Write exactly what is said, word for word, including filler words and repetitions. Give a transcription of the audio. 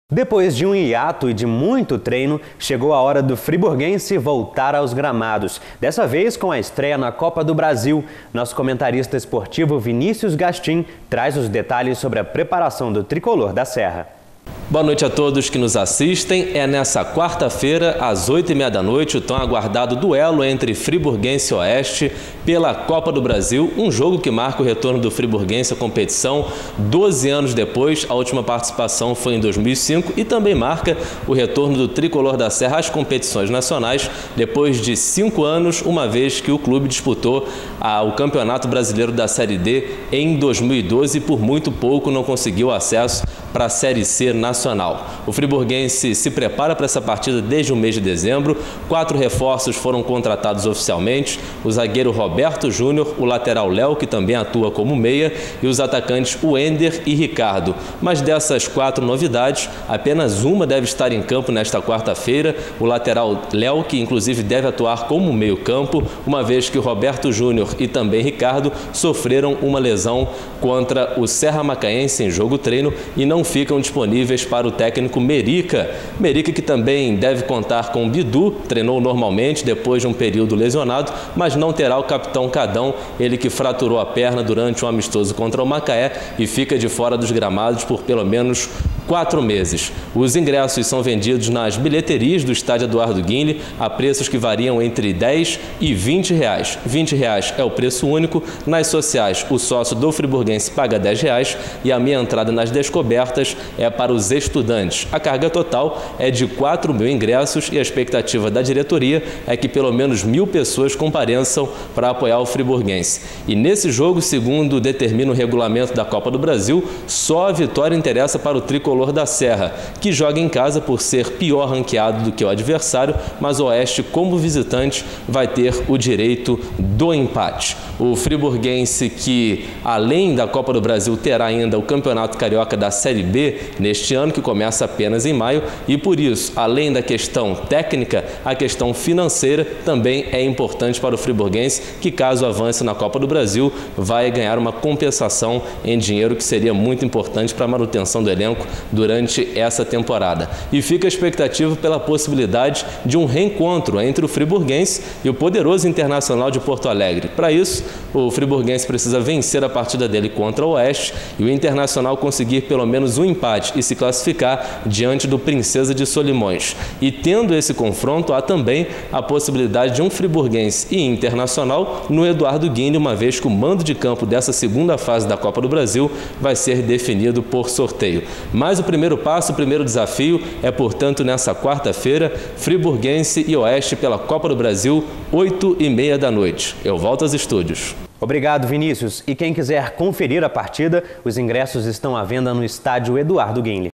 Depois de um hiato e de muito treino, chegou a hora do friburguense voltar aos gramados. Dessa vez com a estreia na Copa do Brasil. Nosso comentarista esportivo Vinícius Gastim traz os detalhes sobre a preparação do tricolor da Serra. Boa noite a todos que nos assistem. É nessa quarta-feira, às oito e meia da noite, o tão aguardado duelo entre Friburguense e Oeste pela Copa do Brasil. Um jogo que marca o retorno do Friburguense à competição doze anos depois. A última participação foi em dois mil e cinco e também marca o retorno do tricolor da Serra às competições nacionais depois de cinco anos, uma vez que o clube disputou a, o Campeonato Brasileiro da Série D em dois mil e doze e por muito pouco não conseguiu acesso para a Série C nacional. O friburguense se prepara para essa partida desde o mês de dezembro. Quatro reforços foram contratados oficialmente: o zagueiro Roberto Júnior, o lateral Léo, que também atua como meia, e os atacantes Wender e Ricardo. Mas dessas quatro novidades, apenas uma deve estar em campo nesta quarta-feira: o lateral Léo, que inclusive deve atuar como meio-campo, uma vez que o Roberto Júnior e também Ricardo sofreram uma lesão contra o Serra Macaense em jogo-treino e não ficam disponíveis para o técnico Merica. Merica que também deve contar com o Bidu, treinou normalmente depois de um período lesionado, mas não terá o capitão Cadão, ele que fraturou a perna durante um amistoso contra o Macaé e fica de fora dos gramados por pelo menos quatro meses. Os ingressos são vendidos nas bilheterias do estádio Eduardo Guinle a preços que variam entre dez e vinte reais. vinte reais é o preço único. Nas sociais, o sócio do friburguense paga dez reais e a meia entrada nas descobertas é para os estudantes. A carga total é de quatro mil ingressos e a expectativa da diretoria é que pelo menos mil pessoas compareçam para apoiar o friburguense. E nesse jogo, segundo determina o regulamento da Copa do Brasil, só a vitória interessa para o tricolor da Serra, que joga em casa por ser pior ranqueado do que o adversário, mas o Oeste, como visitante, vai ter o direito do empate. O friburguense, que além da Copa do Brasil terá ainda o Campeonato Carioca da Série B neste ano, que começa apenas em maio, e por isso, além da questão técnica, a questão financeira também é importante para o friburguense, que caso avance na Copa do Brasil, vai ganhar uma compensação em dinheiro que seria muito importante para a manutenção do elenco durante essa temporada. E fica a expectativa pela possibilidade de um reencontro entre o friburguense e o poderoso Internacional de Porto Alegre. Para isso, o friburguense precisa vencer a partida dele contra o Oeste e o Internacional conseguir pelo menos um empate e se classificar diante do Princesa de Solimões. E tendo esse confronto, há também a possibilidade de um friburguense e Internacional no Eduardo Guinle, uma vez que o mando de campo dessa segunda fase da Copa do Brasil vai ser definido por sorteio. Mas o primeiro passo, o primeiro desafio é, portanto, nessa quarta-feira, friburguense e Oeste pela Copa do Brasil, oito e meia da noite. Eu volto aos estúdios. Obrigado, Vinícius. E quem quiser conferir a partida, os ingressos estão à venda no estádio Eduardo Guinle.